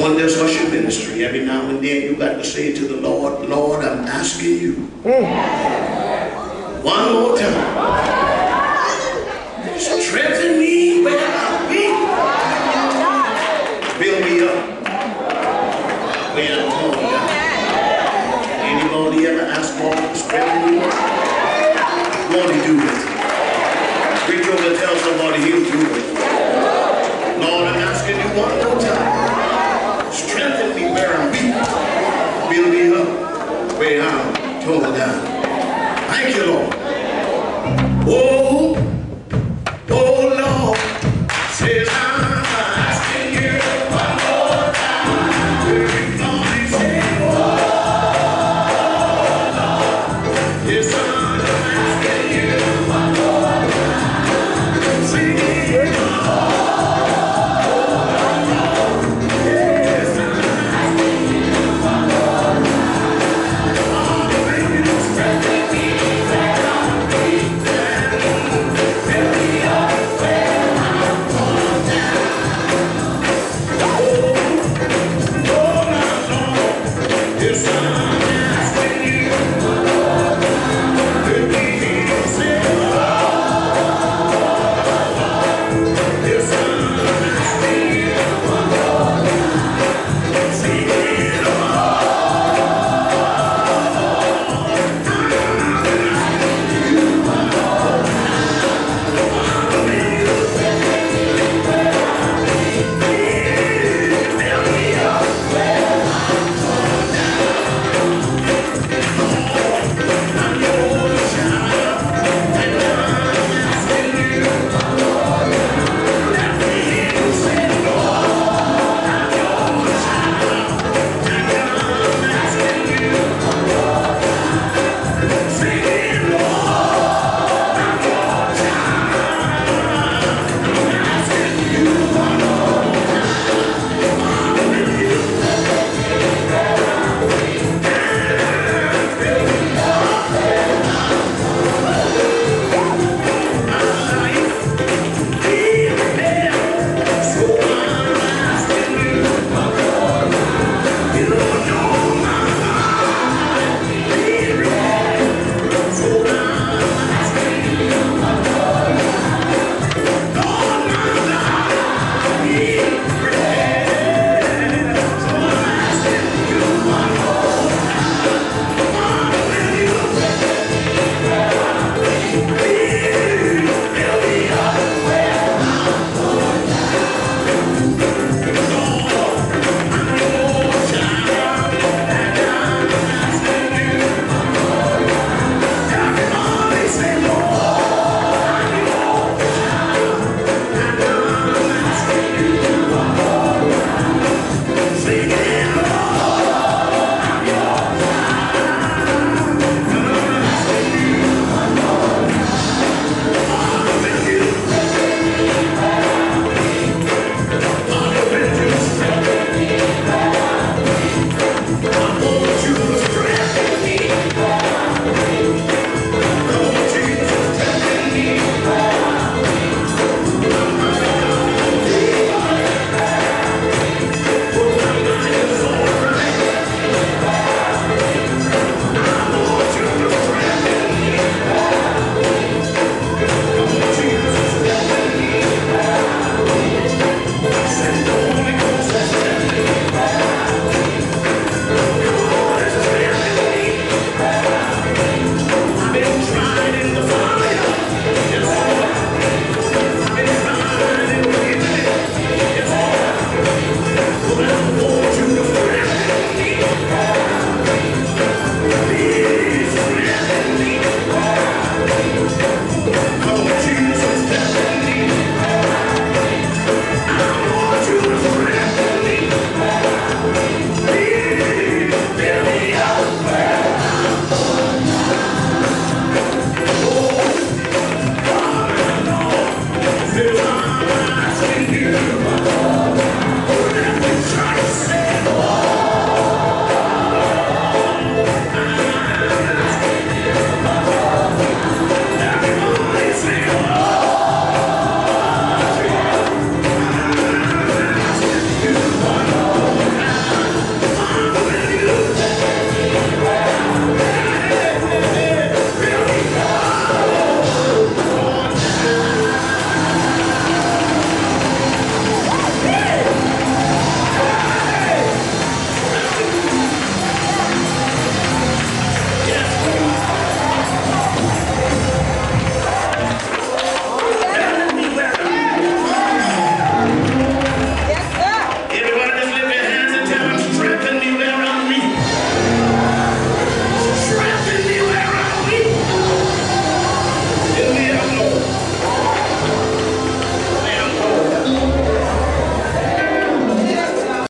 One does worship ministry. Every now and then you got to say to the Lord, Lord, I'm asking you one more time. Strengthen me where I'm weak. Build me up where I'm torn down. Anybody ever ask God to strengthen you? Won't he do it? Reach over and tell somebody he'll do it. Lord, I'm asking you one more time. Strengthen me where I'm weak. Build me up where I'm torn down.